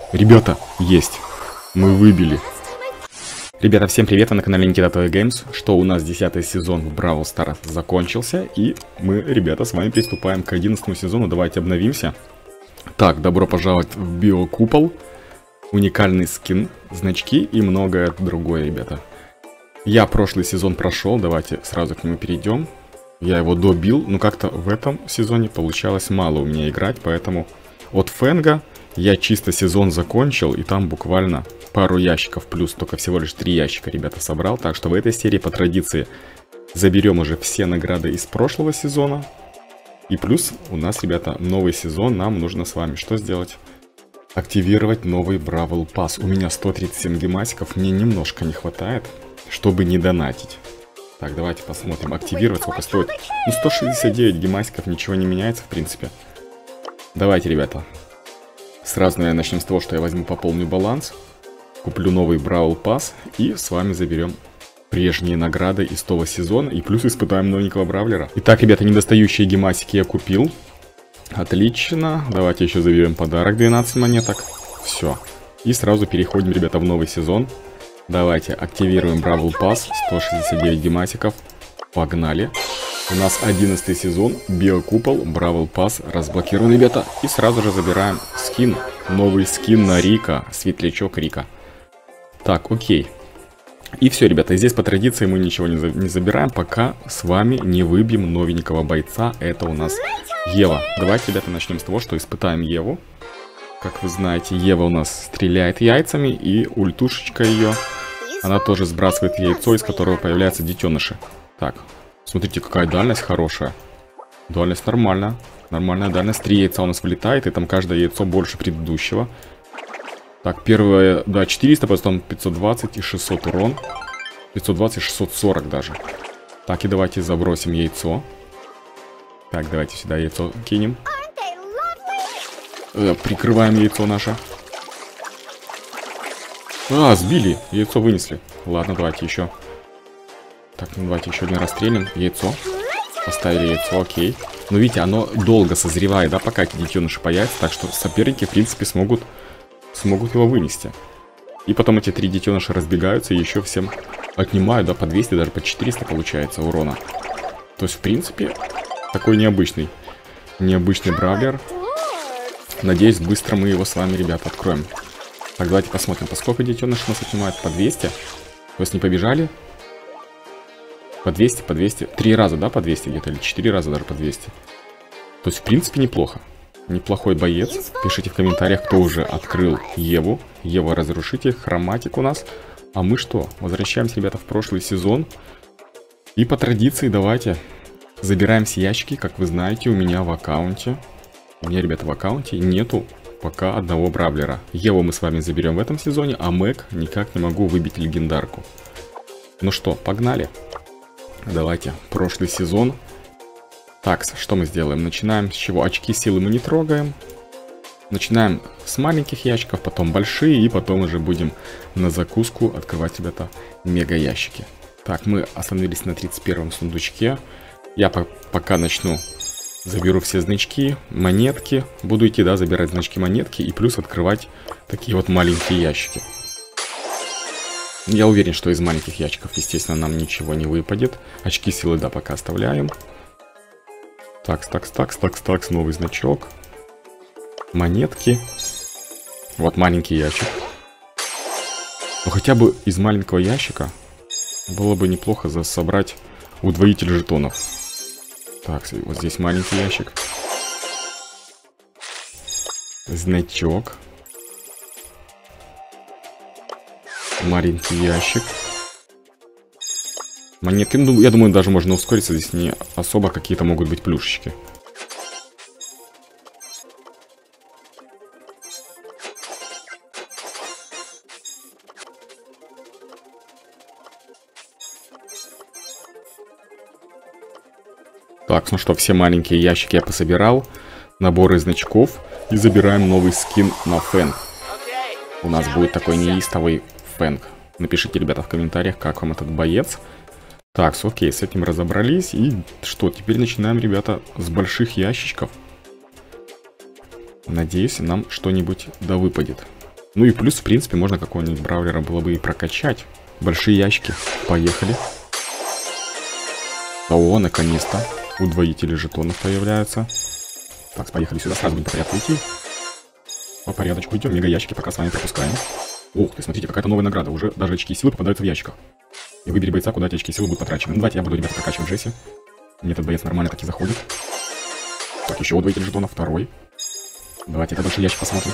Ребята, есть. Мы выбили. Ребята, всем привет, вы на канале Никита Toy Games. Что у нас 10-й сезон в Бравл Старс закончился. И мы, ребята, с вами приступаем к 11-му сезону. Давайте обновимся. Так, добро пожаловать в Биокупол. Уникальный скин, значки и многое другое, ребята. Я прошлый сезон прошел, давайте сразу к нему перейдем. Я его добил, но как-то в этом сезоне получалось мало у меня играть, поэтому от Фэнга я чисто сезон закончил, и там буквально пару ящиков, плюс только всего лишь 3 ящика, ребята, собрал. Так что в этой серии по традиции заберем уже все награды из прошлого сезона. И плюс у нас, ребята, новый сезон, нам нужно с вами что сделать? Активировать новый Бравл Пасс. У меня 137 гемасиков, мне немножко не хватает, чтобы не донатить. Так, давайте посмотрим. Активировать сколько стоит. Ну, 169 гемасиков, ничего не меняется, в принципе. Давайте, ребята. Сразу, наверное, начнем с того, что я возьму, пополню баланс. Куплю новый Бравл Пасс. И с вами заберем прежние награды из того сезона. И плюс испытаем новенького Бравлера. Итак, ребята, недостающие гемасики я купил. Отлично. Давайте еще заберем подарок, 12 монеток. Все. И сразу переходим, ребята, в новый сезон. Давайте активируем Бравл Пасс, 169 гемасиков. Погнали. У нас 11 сезон, Биокупол, Бравл Пасс разблокирован, ребята. И сразу же забираем скин. Новый скин на Рика, светлячок Рика. Так, окей. И все, ребята, здесь по традиции мы ничего не забираем, пока с вами не выбьем новенького бойца. Это у нас Ева. Давайте, ребята, начнем с того, что испытаем Еву. Как вы знаете, Ева у нас стреляет яйцами, и ультушечка ее, она тоже сбрасывает яйцо, из которого появляются детеныши. Так, смотрите, какая дальность хорошая. Дальность нормальная. Нормальная дальность. 3 яйца у нас вылетает, и там каждое яйцо больше предыдущего. Так, первое, да, 400, потом 520 и 600 урон. 520 и 640 даже. Так, и давайте забросим яйцо. Так, давайте сюда яйцо кинем. Прикрываем яйцо наше. А, сбили. Яйцо вынесли. Ладно, давайте еще. Так, ну давайте еще один расстрелим. Яйцо. Поставили яйцо, окей. Но видите, оно долго созревает, да, пока эти детеныши появятся. Так что соперники, в принципе, смогут его вынести. И потом эти 3 детеныша разбегаются и еще всем отнимают, да, по 200, даже по 400 получается урона. То есть, в принципе, такой необычный бравлер. Надеюсь, быстро мы его с вами, ребята, откроем. Так, давайте посмотрим, по сколько детенышей нас отнимают. По 200. То есть не побежали. По 200, по 200. 3 раза, да, по 200 где-то, или 4 раза даже по 200. То есть, в принципе, неплохо. Неплохой боец. Пишите в комментариях, кто уже открыл Еву. Ева разрушитель, хроматик у нас. А мы что? Возвращаемся, ребята, в прошлый сезон. И по традиции давайте забираем все ящики. Как вы знаете, у меня в аккаунте... У меня, ребята, в аккаунте нету пока одного бравлера. Еву мы с вами заберем в этом сезоне, а Мэг никак не могу выбить легендарку. Ну что, погнали. Давайте, прошлый сезон. Так, что мы сделаем? Начинаем с чего? Очки силы мы не трогаем. Начинаем с маленьких ящиков, потом большие, и потом уже будем на закуску открывать, ребята, мега ящики. Так, мы остановились на 31-м сундучке. Я пока начну... Заберу все значки, монетки. Буду идти, да, забирать значки, монетки. И плюс открывать такие вот маленькие ящики. Я уверен, что из маленьких ящиков, естественно, нам ничего не выпадет. Очки силы, да, пока оставляем. Такс, новый значок. Монетки. Вот маленький ящик. Но хотя бы из маленького ящика было бы неплохо собрать удвоитель жетонов. Так, вот здесь маленький ящик. Значок. Маленький ящик. Монетки. Ну, я думаю, даже можно ускориться. Здесь не особо какие-то могут быть плюшечки. Так, ну что, все маленькие ящики я пособирал. Наборы значков. И забираем новый скин на Фэнг. У нас будет такой неистовый Фэнг. Напишите, ребята, в комментариях, как вам этот боец. Так, окей, с этим разобрались. И что, теперь начинаем, ребята, с больших ящичков. Надеюсь, нам что-нибудь да выпадет. Ну и плюс, в принципе, можно какого-нибудь бравлера было бы и прокачать. Большие ящики. Поехали. О, наконец-то. Удвоители жетонов появляются. Так, поехали сюда. Сразу будем по порядку идти. По порядочку идем. Мега ящики пока с вами пропускаем. Ух ты, смотрите, какая-то новая награда. Уже даже очки силы попадаются в ящиках. И выбери бойца, куда эти очки силы будут потрачены. Ну, давайте я буду, ребята, прокачивать Джесси. Мне этот боец нормально таки заходит. Так, еще удвоитель жетонов. Второй. Давайте этот большой ящик посмотрим.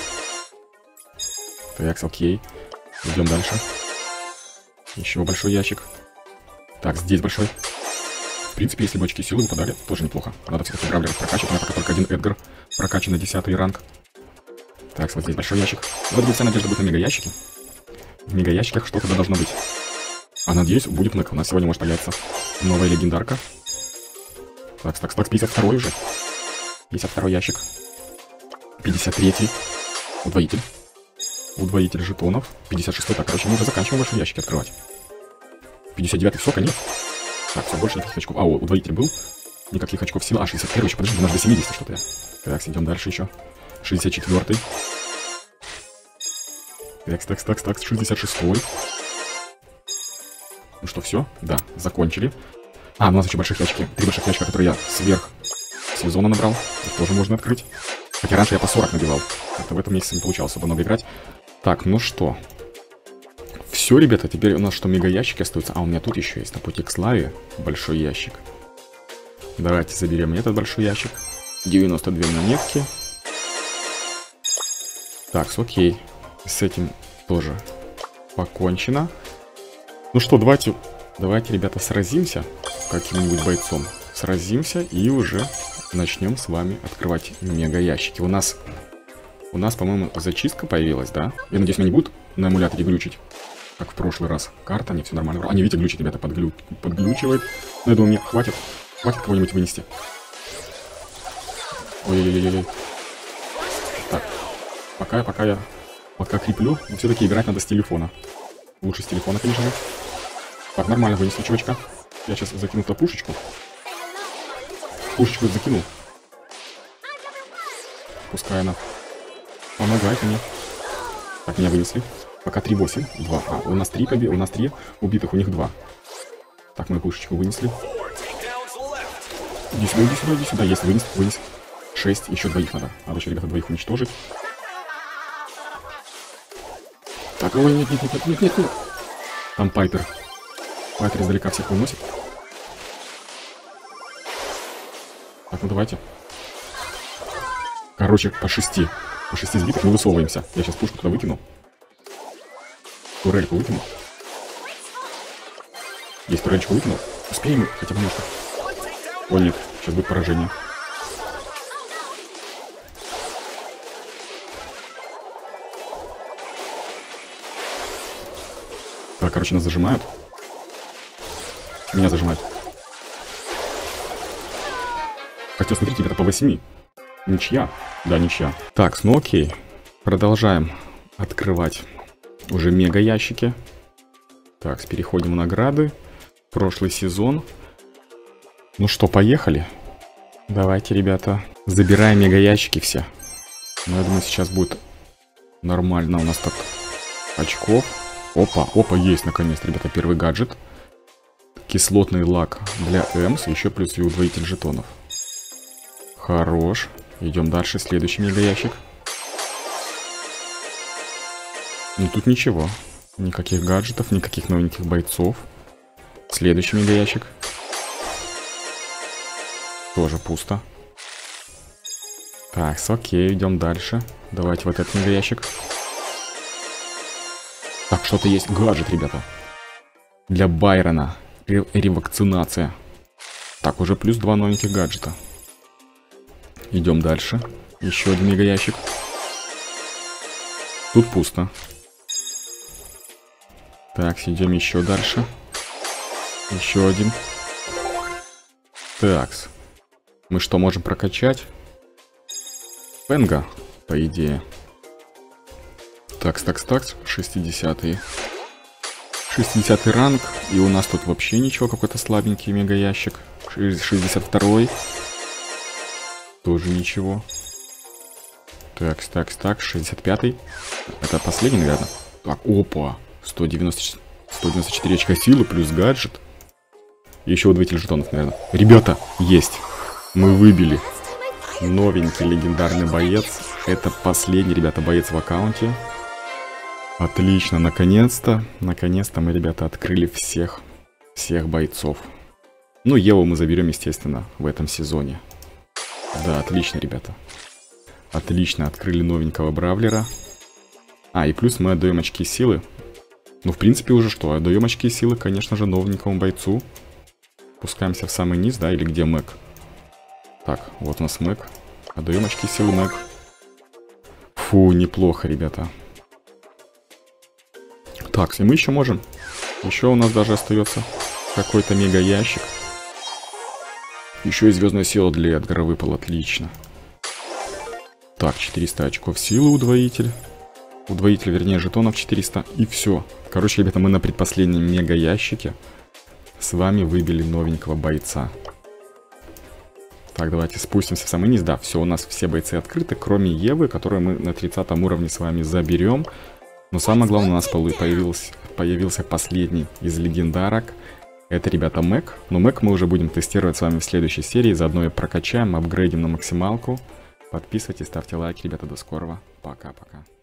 Так, окей. Идем дальше. Еще большой ящик. Так, здесь большой. В принципе, если бы очки силы выпадали, тоже неплохо. Надо все-таки бравлеров прокачивать. У меня пока только один Эдгар. Прокачан на 10-й ранг. Так, вот здесь большой ящик. Вот будет вся надежда будет на мега-ящики. В мега-ящиках что-то должно быть. А надеюсь, будет мэк. У нас сегодня может появиться новая легендарка. Так, 52-й уже. 52-й ящик. 53-й. Удвоитель. Удвоитель жетонов. 56-й. Так, короче, мы уже заканчиваем большие ящики открывать. 59-й, все, конец. Так, все, больше никаких очков. А, о, удвоитель был. Никаких очков силы. А, 61-й еще, подожди, у нас до 70 что-то я. Так, идем дальше еще. 64-й. Так, 66-й. Ну что, все? Да, закончили. А, у нас еще больших ящики. 3 больших ящика, которые я сверх сезона набрал. Их тоже можно открыть. Хотя раньше я по 40 набивал. Это в этом месяце не получалось особо много играть. Так, ну что. Все, ребята, теперь у нас что, мега ящики остаются. А, у меня тут еще есть на пути к славе большой ящик. Давайте заберем этот большой ящик. 92 монетки. Так, окей. С этим тоже покончено. Ну что, давайте, ребята, сразимся каким-нибудь бойцом. Сразимся и уже начнем с вами открывать мега ящики. У нас, по-моему, зачистка появилась, да? Я надеюсь, меня не будут на эмуляторе глючить, как в прошлый раз. Карта, не все нормально. А, не видите, глючит, ребята, подглючивает. Но я думаю, мне хватит кого-нибудь вынести. Ой-ой-ой-ой. Так, пока креплю, но все-таки играть надо с телефона. Лучше с телефона, конечно же. Так, нормально вынесли чувачка. Я сейчас закину туда пушечку. Пушечку закинул. Пускай она помогает мне. Так, меня вынесли. Пока 3-8. 2. А, у нас 3 у нас 3 убитых, у них 2. Так, мы пушечку вынесли. Иди сюда. Есть, вынес. 6, еще двоих надо. Надо еще, ребята, двоих уничтожить. Так, ой, нет. Там Пайпер. Пайпер издалека всех выносит. Так, ну давайте. Короче, по 6 сбитых мы высовываемся. Я сейчас пушку туда выкину. Турельку выкину. Есть, турельчику выкинул. Успеем хотя бы немножко. О, нет, сейчас будет поражение. Так, короче, нас зажимают. Меня зажимают. Хотя, смотрите, ребята, по 8. Ничья. Да, ничья. Так, ну окей. Продолжаем открывать уже мега ящики. Так, переходим в награды. Прошлый сезон. Ну что, поехали. Давайте, ребята, забираем мега ящики все. Ну, я думаю, сейчас будет нормально у нас так очков. Опа, есть наконец-то, ребята, первый гаджет. Кислотный лак для Эмс, еще плюс и удвоитель жетонов. Хорош. Идем дальше, следующий мега ящик. Ну тут ничего. Никаких гаджетов, никаких новеньких бойцов. Следующий мега ящик. Тоже пусто. Так, окей, идем дальше. Давайте вот этот мега ящик. Так, что-то есть. Гаджет, ребята. Для Байрона. Ревакцинация. Так, уже плюс 2 новеньких гаджета. Идем дальше. Еще один мега ящик. Тут пусто. Так, идем еще дальше. Еще один. Такс. Мы что можем прокачать? Пенга, по идее. Такс. 60-й. 60-й ранг. И у нас тут вообще ничего, какой-то слабенький мега ящик. 62-й. Тоже ничего. Так, 65-й. Это последний, наверное. Так, опа. 194 очка силы плюс гаджет. И еще удвоитель жетонов, наверное. Ребята, есть. Мы выбили. Новенький легендарный боец. Это последний, ребята, боец в аккаунте. Отлично, наконец-то. Наконец-то мы, ребята, открыли всех бойцов. Ну, Еву мы заберем, естественно, в этом сезоне. Да, отлично, ребята. Отлично, открыли новенького бравлера. А, и плюс мы отдаем очки силы. Ну, в принципе, уже что? Отдаем очки силы, конечно же, новенькому бойцу. Пускаемся в самый низ, да, или где Мэг? Так, вот у нас Мэг. Отдаем очки силы Мэг. Фу, неплохо, ребята. Так, и мы еще можем. Еще у нас даже остается какой-то мега ящик. Еще и звездная сила для Эдгара выпала, отлично. Так, 400 очков силы удвоитель. Удвоитель, вернее, жетонов 400. И все. Короче, ребята, мы на предпоследнем мега ящике с вами выбили новенького бойца. Так, давайте спустимся в самый низ. Да, все, у нас все бойцы открыты, кроме Евы, которую мы на 30 уровне с вами заберем. Но самое главное, у нас появился последний из легендарок. Это, ребята, Мэг. Но Мэг мы уже будем тестировать с вами в следующей серии. Заодно и прокачаем, апгрейдим на максималку. Подписывайтесь, ставьте лайки, ребята. До скорого. Пока-пока.